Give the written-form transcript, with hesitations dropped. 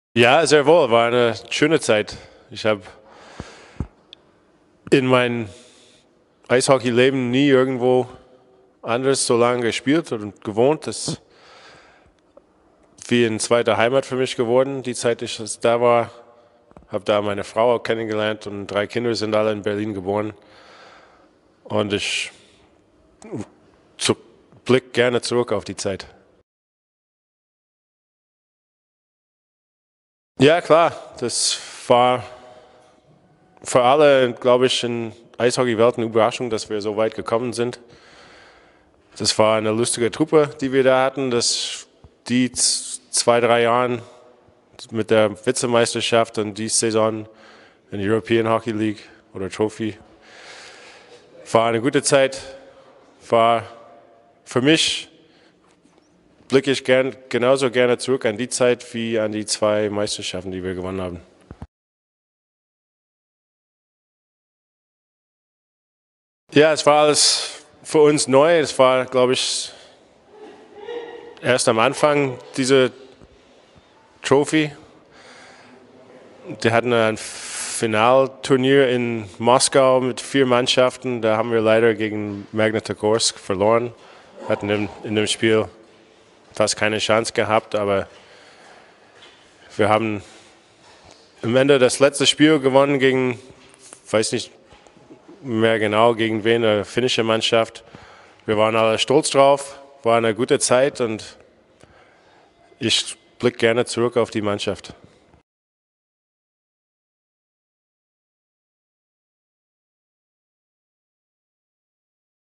Ja, sehr wohl, war eine schöne Zeit. Ich habe in meinem Eishockeyleben nie irgendwo anders so lange gespielt und gewohnt. Das ist wie eine zweite Heimat für mich geworden, die Zeit, ich da war. Habe da meine Frau auch kennengelernt und 3 Kinder sind alle in Berlin geboren. Und ich blicke gerne zurück auf die Zeit. Ja, klar, das war für alle, glaube ich, in Eishockey-Welt eine Überraschung, dass wir so weit gekommen sind. Das war eine lustige Truppe, die wir da hatten. Die 2, 3 Jahren mit der Vizemeisterschaft und die Saison in der European Hockey League oder Trophy war eine gute Zeit. War für mich blicke ich genauso gerne zurück an die Zeit wie an die 2 Meisterschaften, die wir gewonnen haben. Ja, es war alles für uns neu. Es war, glaube ich, erst am Anfang diese Trophy. Wir hatten ein Finalturnier in Moskau mit 4 Mannschaften. Da haben wir leider gegen Magnitogorsk verloren. Hatten in dem Spiel fast keine Chance gehabt, aber wir haben am Ende das letzte Spiel gewonnen gegen, weiß nicht mehr genau gegen wen, eine finnische Mannschaft. Wir waren alle stolz drauf, war eine gute Zeit und ich blicke gerne zurück auf die Mannschaft.